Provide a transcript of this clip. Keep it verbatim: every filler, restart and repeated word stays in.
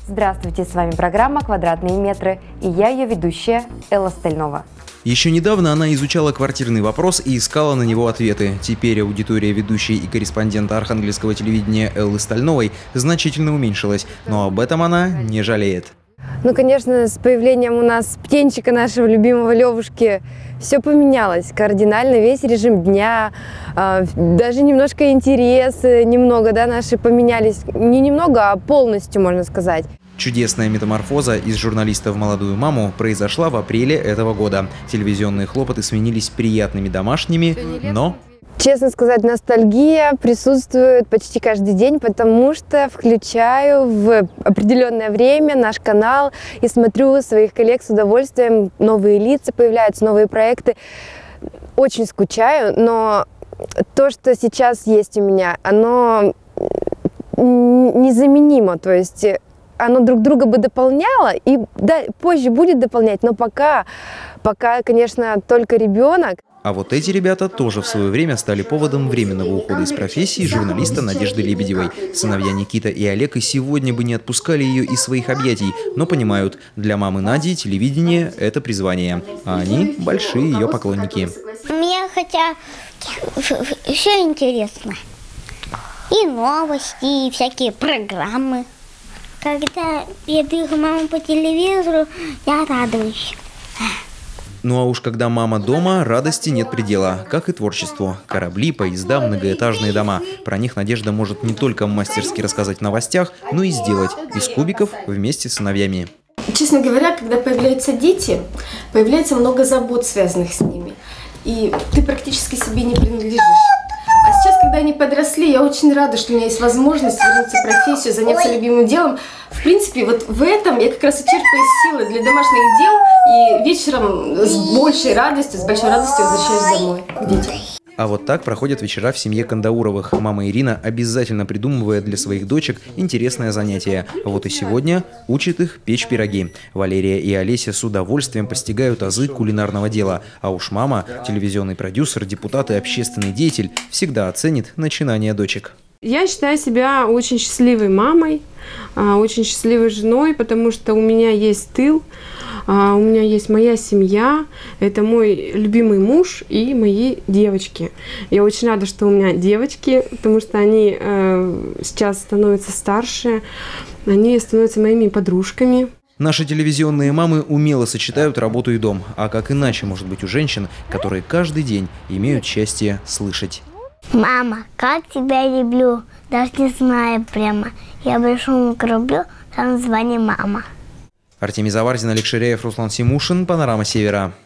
Здравствуйте, с вами программа «Квадратные метры» и я ее ведущая Элла Стальнова. Еще недавно она изучала квартирный вопрос и искала на него ответы. Теперь аудитория ведущей и корреспондента архангельского телевидения Эллы Стальновой значительно уменьшилась, но об этом она не жалеет. Ну, конечно, с появлением у нас птенчика нашего любимого Левушки все поменялось кардинально, весь режим дня, даже немножко интересы, немного, да, наши поменялись, не немного, а полностью, можно сказать. Чудесная метаморфоза из журналиста в молодую маму произошла в апреле этого года. Телевизионные хлопоты сменились приятными домашними, но... Честно сказать, ностальгия присутствует почти каждый день, потому что включаю в определенное время наш канал и смотрю своих коллег с удовольствием. Новые лица появляются, новые проекты. Очень скучаю, но то, что сейчас есть у меня, оно незаменимо. То есть оно друг друга бы дополняло и да, позже будет дополнять, но пока, пока, конечно, только ребенок. А вот эти ребята тоже в свое время стали поводом временного ухода из профессии журналиста Надежды Лебедевой. Сыновья Никита и Олег и сегодня бы не отпускали ее из своих объятий, но понимают, для мамы Нади телевидение – это призвание, а они – большие ее поклонники. Мне хотя все интересно. И новости, и всякие программы. Когда я вижу маму по телевизору, я радуюсь. Ну а уж когда мама дома, радости нет предела, как и творчеству. Корабли, поезда, многоэтажные дома. Про них Надежда может не только мастерски рассказать в новостях, но и сделать из кубиков вместе с сыновьями. Честно говоря, когда появляются дети, появляется много забот, связанных с ними. И ты практически себе не принадлежишь. А сейчас, когда они подросли, я очень рада, что у меня есть возможность вернуться в профессию, заняться любимым делом. В принципе, вот в этом я как раз и черпаю силы для домашних дел. И вечером с большей радостью, с большой радостью возвращаюсь домой к детям. А вот так проходят вечера в семье Кандауровых. Мама Ирина обязательно придумывает для своих дочек интересное занятие. Вот и сегодня учит их печь пироги. Валерия и Олеся с удовольствием постигают азы кулинарного дела. А уж мама, телевизионный продюсер, депутат и общественный деятель, всегда оценит начинания дочек. Я считаю себя очень счастливой мамой, очень счастливой женой, потому что у меня есть тыл, у меня есть моя семья, это мой любимый муж и мои девочки. Я очень рада, что у меня девочки, потому что они сейчас становятся старше, они становятся моими подружками. Наши телевизионные мамы умело сочетают работу и дом. А как иначе может быть у женщин, которые каждый день имеют счастье слышать? Мама, как тебя люблю, даже не знаю прямо. Я большому кораблю, там название мама. Артемий Заварзин, Олег Ширяев, Руслан Симушин, Панорама Севера.